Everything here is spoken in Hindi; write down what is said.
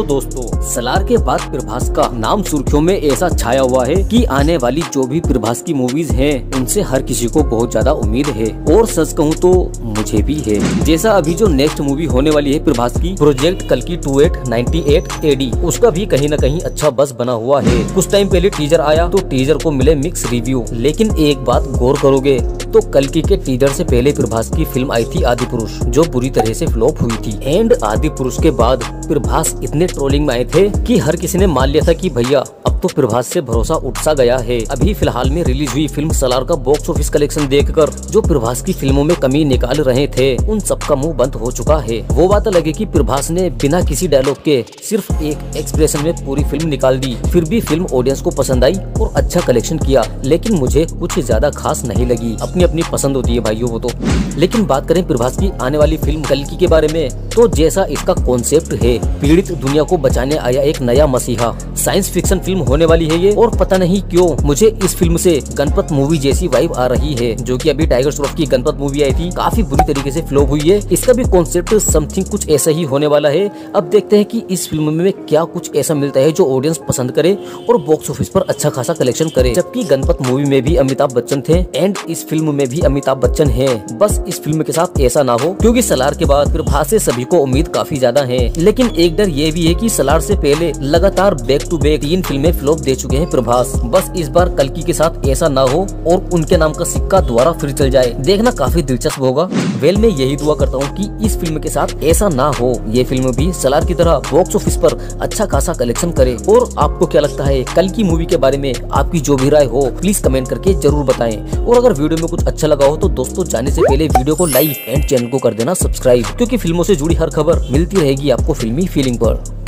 तो दोस्तों, सलार के बाद प्रभास का नाम सुर्खियों में ऐसा छाया हुआ है कि आने वाली जो भी प्रभास की मूवीज हैं, उनसे हर किसी को बहुत ज्यादा उम्मीद है और सच कहूँ तो मुझे भी है। जैसा अभी जो नेक्स्ट मूवी होने वाली है प्रभास की, प्रोजेक्ट कल्कि 2898 AD, उसका भी कहीं न कहीं अच्छा बस बना हुआ है। कुछ टाइम पहले टीजर आया तो टीजर को मिले मिक्स रिव्यू, लेकिन एक बात गौर करोगे तो कल्कि के टीजर से पहले प्रभास की फिल्म आई थी आदि पुरुष, जो बुरी तरह से फ्लॉप हुई थी। एंड आदि पुरुष के बाद प्रभास इतने ट्रोलिंग में आए थे कि हर किसी ने मान लिया था कि भैया अब तो प्रभास से भरोसा उठ सा गया है। अभी फिलहाल में रिलीज हुई फिल्म सलार का बॉक्स ऑफिस कलेक्शन देखकर जो प्रभास की फिल्मों में कमी निकाल रहे थे, उन सबका मुंह बंद हो चुका है। वो बात अलग है कि प्रभास ने बिना किसी डायलॉग के सिर्फ एक एक्सप्रेशन में पूरी फिल्म निकाल दी, फिर भी फिल्म ऑडियंस को पसंद आई और अच्छा कलेक्शन किया। लेकिन मुझे कुछ ज्यादा खास नहीं लगी। अपनी अपनी पसंद होती है भाइयों वो तो। लेकिन बात करें प्रभास की आने वाली फिल्म कल्कि के बारे में, तो जैसा इसका कॉन्सेप्ट है, पीड़ित दुनिया को बचाने आया एक नया मसीहा, साइंस फिक्शन फिल्म होने वाली है ये। और पता नहीं क्यों मुझे इस फिल्म से गणपत मूवी जैसी वाइब आ रही है, जो कि अभी टाइगर श्रॉफ की गणपत मूवी आई थी, काफी बुरी तरीके से फ्लॉप हुई है। इसका भी कॉन्सेप्ट समथिंग कुछ ऐसा ही होने वाला है। अब देखते हैं कि इस फिल्म में क्या कुछ ऐसा मिलता है जो ऑडियंस पसंद करे और बॉक्स ऑफिस पर अच्छा खासा कलेक्शन करे। जबकि गणपत मूवी में भी अमिताभ बच्चन थे एंड इस फिल्म में भी अमिताभ बच्चन है। बस इस फिल्म के साथ ऐसा ना हो, क्योंकि सलार के बाद प्रभास से सभी को उम्मीद काफी ज्यादा है। लेकिन एक डर ये भी है कि सलार से पहले लगातार बैक टू बैक 3 फिल्में फ्लॉप दे चुके हैं प्रभास। बस इस बार कल्कि के साथ ऐसा ना हो और उनके नाम का सिक्का दोबारा फिर चल जाए, देखना काफी दिलचस्प होगा। वेल, मैं यही दुआ करता हूँ कि इस फिल्म के साथ ऐसा ना हो, ये फिल्म भी सलार की तरह बॉक्स ऑफिस पर अच्छा खासा कलेक्शन करे। और आपको क्या लगता है कल्कि मूवी के बारे में? आपकी जो भी राय हो प्लीज कमेंट करके जरूर बताएं। और अगर वीडियो में कुछ अच्छा लगा हो तो दोस्तों जाने से पहले वीडियो को लाइक एंड चैनल को कर देना सब्सक्राइब, क्योंकि फिल्मों से जुड़ी हर खबर मिलती रहेगी आपको फिल्मी फीलिंग पर।